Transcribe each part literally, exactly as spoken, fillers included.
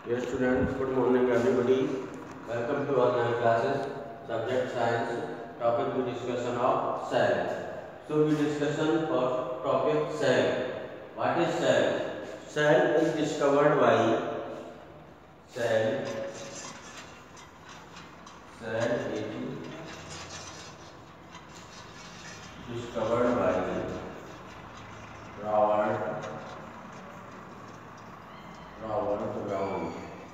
Dear students, good morning everybody. Welcome to online classes. Subject science. Topic to discussion of cell. So we discussion for topic cell. What is cell? Cell is discovered by cell. Cell is discovered by Robert Robert Brown.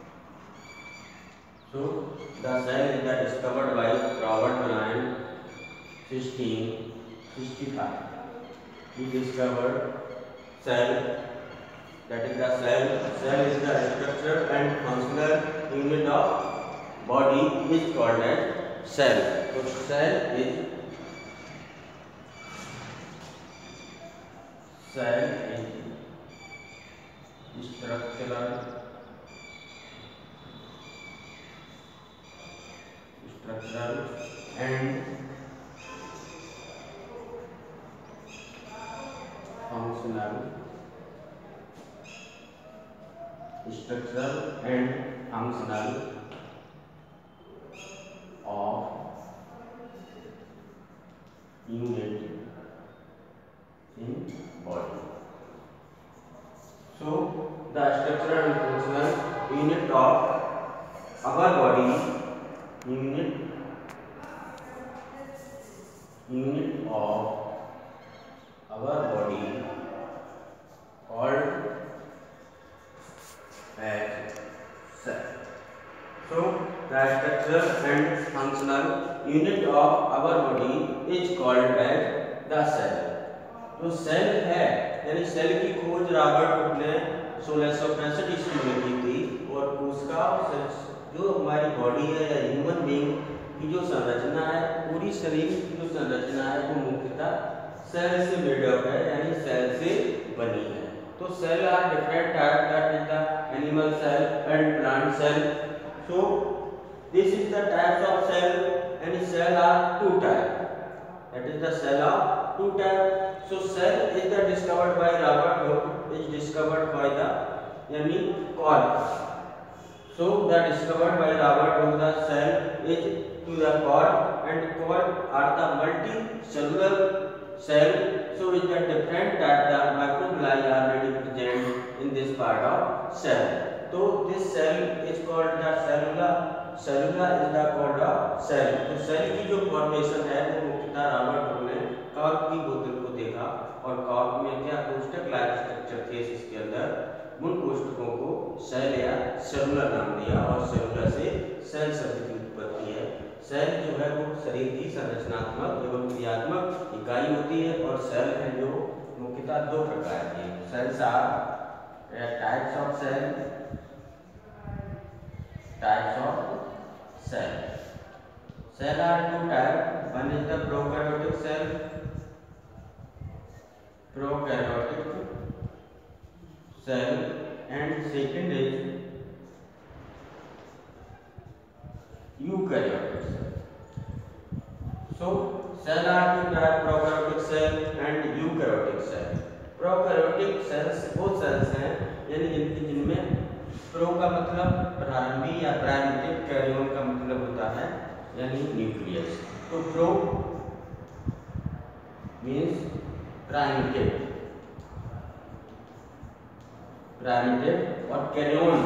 So the cell is the discovered by Robert Brown sixteen sixty-five. He discovered cell, that is the cell. Cell is the structure and functional unit of body is called as cell. So cell is cell is structural structural and functional structural and functional of unit in body. So the structural and functional unit of our body, unit unit of our body called as cell. So the structural and functional unit of our body is called as the cell. तो cell है, यानी cell की खोज Robert Hooke ने सोलह सौ पैंसठ ईस्वी में की थी और उसका जो हमारी बॉडी है या ह्यूमन बीइंग की जो संरचना है, पूरी शरीर की जो संरचना है वो मुख्यतः सेल से मेड अप है, यानी सेल से बनी है. तो cell are different type, that is the animal cell and plant cell. So this is the types of cell, यानी cell are two type, that is the cell of two type. So cell is the discovered by Robert Hooke, is discovered by the yani Koch. So the discovered by Robert Hooke, the cell is to the Koch, and Koch are the multicellular cell. So is the different type, the microvilli are already present in this part of cell. So this cell is called the cellula. Cellula is the called a cell. तो cell की जो formation है वो मुख्यतः Robert Hooke ने cork की बोतल को देखा और कॉर्क में क्या कोष्ठक लाइक स्ट्रक्चर थे, इसके अंदर उन कोष्ठकों को सेल या सेलुलर नाम दिया और सेलुलर से सेल शब्द की उत्पत्ति है. सेल जो है वो शरीर की संरचनात्मक एवं क्रियात्मक इकाई होती है और सेल है जो मुख्यतः दो प्रकार की है. Cells are types of cell, types of cell. Cell are two types. One is the prokaryotic cell, prokaryotic cell, and second is eukaryotic cell. So cell are two types, prokaryotic cell and eukaryotic cell. Prokaryotic cells वो cells हैं यानी जिनकी जिनमें pro का मतलब प्रारंभी या primitive, carrion का मतलब होता है यानी न्यूक्लियस. तो प्रो मीन्स प्राइमेटिव, प्राइमेटिव और कैरियन,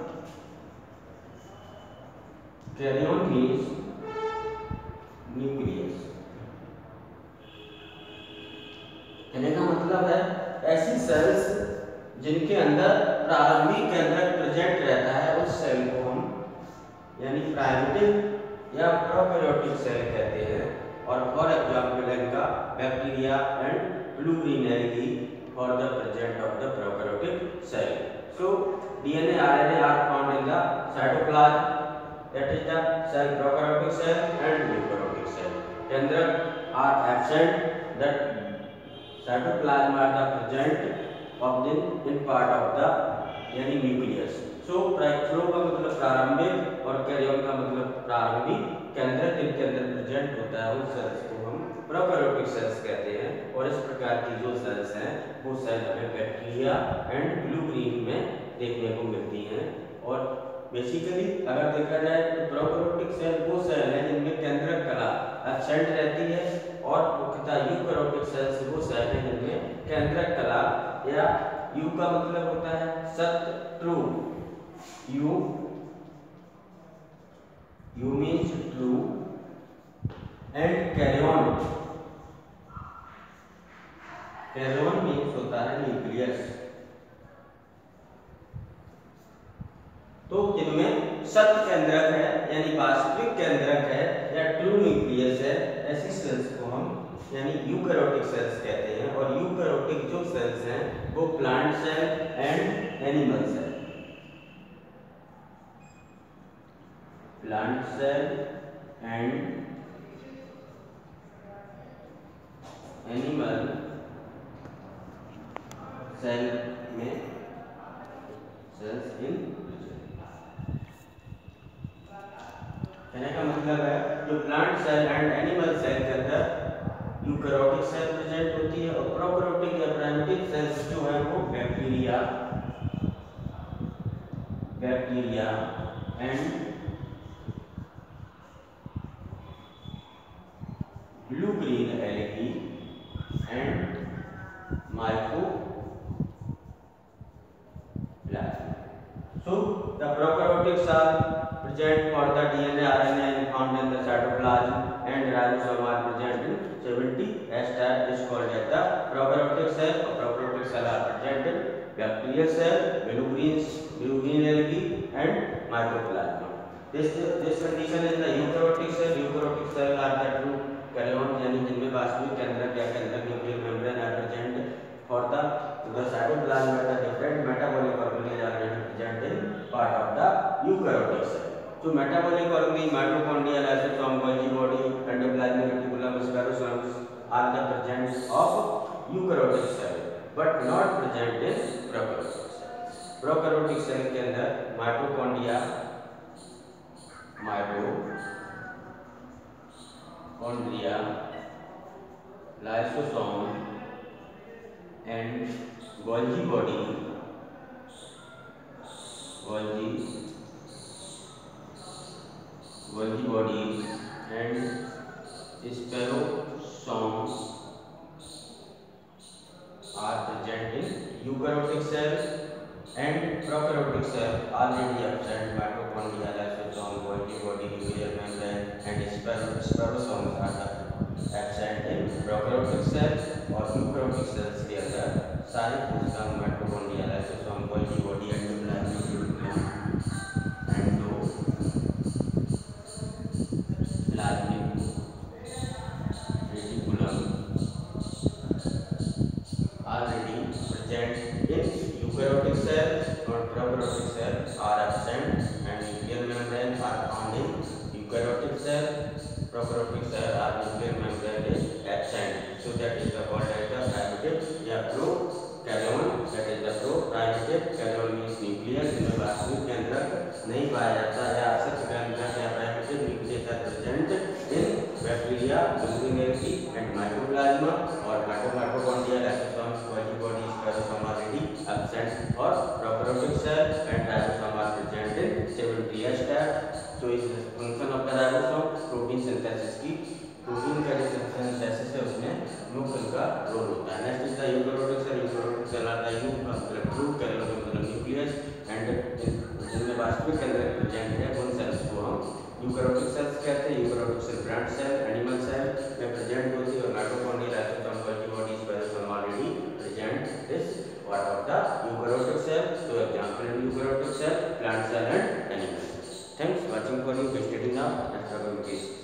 कैरियन मीन्स न्यूक्लियस. कहने का मतलब है ऐसी सेल्स जिनके अंदर प्रारंभिक केंद्रक प्रेजेंट रहता है उस सेल को हम यानी प्राइमेटिव या प्रोकैरियोटिक सेल कहते हैं. और फॉर एग्जांपल इनका bacteria and plurinary for the present of the prokaryotic cell. So DNA RNA are found in the cytoplasm, that is the cell prokaryotic cell and eukaryotic cell. केंद्रक are absent, that cytoplasm are the present of the in part of the यानी nucleus. So pro का मतलब प्रारंभिक और carrion का मतलब प्रारंभिक केंद्रक जिनके अंदर प्रेजेंट होता है उस सेल्स को हम प्रोकैरियोटिक सेल्स कहते हैं. और इस प्रकार की जो सेल्स हैं वो सेल हमें बैक्टीरिया एंड ब्लू ग्रीन में देखने को मिलती हैं। और बेसिकली अगर देखा जाए तो प्रोकैरियोटिक सेल वो सेल है जिनमें केंद्रक कला एब्सेंट रहती है, और मुख्यतः यूकैरियोटिक सेल्स वो सेल है जिनमें केंद्रक कला, या यू का मतलब होता है सत्य, true, eu eu means true, and karyon, karyon means होता है न्यूक्लियस। तो जिनमें सत्य केंद्रक है यानी वास्तविक केंद्रक है या ट्रू न्यूक्लियस है, ऐसी सेल्स को हम यानी यूकैरियोटिक सेल्स कहते हैं। और यूकैरियोटिक जो सेल्स हैं वो plant cell and animal cell, plant cell and animal cell में सेल्स इन कहने का मतलब है जो plant cell and animal cell के अंदर यूकैरियोटिक सेल प्रेजेंट होती है, और प्रोकैरियोटिक या प्राइमेटिव सेल्स जो है वो bacteria bacteria and blue green algae and mycoplasma. So the prokaryotic cell present for the D N A R N A and found in the cytoplasm, and ribosome are present in seventy S type is called as the prokaryotic cell. Or prokaryotic cell are present in bacterial cell, blue green blue green algae and mycoplasma. This this condition in the eukaryotic cell. Eukaryotic cell are the true karyon यानी जिनमें वास्तविक केंद्रक या केंद्रक nuclear membrane are present for the the cytoplasm at the different metabolic organelles are present in part of the eukaryotic cell. So metabolic organelles mitochondria, lysosome, Golgi body, endoplasmic reticulum, spherosomes are the presence of eukaryotic cell but not present in prokaryotic cells. prokaryotic cell के अंदर mitochondria mitochondria lysosome and Golgi body Golgi Golgi body and spherosomes are present in eukaryotic cell, and prokaryotic cell already absent. Mitochondria, lysosome, Golgi body, nuclear membrane and spherosomes are absent in prokaryotic cell. और eukaryotic cells के अंदर सारे कोशिकाएं mitochondria, lysosome, Golgi body, endoplasmic reticulum already present in eukaryotic cells, or prokaryotic cells are absent, and nuclear membrane are found in eukaryotic cell. Prokaryotic cell are nuclear membrane is absent. So that is the called as the primitive या prokaryon. That is the pro-primitive. Karyon means nucleus, जिनमें वास्तविक केंद्रक नहीं पाया जाता है। असत केंद्रक या primitive nucleus are present in bacteria, algae and mycoplasma, और mitochondria, lysosomes, Golgi body, spherosome are already absent. और prokaryotic cell and ribosome are present in seventy S type. So is the function of the ribosome protein synthesis की protein का जो synthesis है उसमें मुख्य उनका role होता है। Next is the eukaryotic cell. Eukaryotic cell are the eu का मतलब ट्रू, कैरियन का मतलब न्यूक्लियस, एंड जिनमें वास्तविक केंद्रक प्रेजेंट है उन सेल्स को हम यूकैरियोटिक सेल्स कहते हैं। Eukaryotic cell plant cell, animal cell में प्रेजेंट होती है, और mitochondria, lysosome, Golgi body, spherosome already present this part of the eukaryotic cell. So example in eukaryotic cell, plant cell and animal cell. Thanks for watching for you. Studying now and